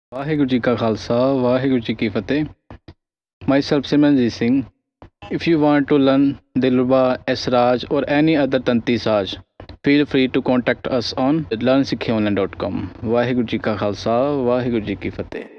ਵਾਹਿਗੁਰੂ ਜੀ ਕਾ ਖਾਲਸਾ ਵਾਹਿਗੁਰੂ ਜੀ ਕੀ ਫਤਿਹ। Myself Simranjit Singh. If you want to learn Dilruba, Esraj or any other Tanti Saj, feel free to contact us on learnsikhionline.com. Waheguru ji ਕਾ ਖਾਲਸਾ ਵਾਹਿਗੁਰੂ ਜੀ ਕੀ ਫਤਿਹ।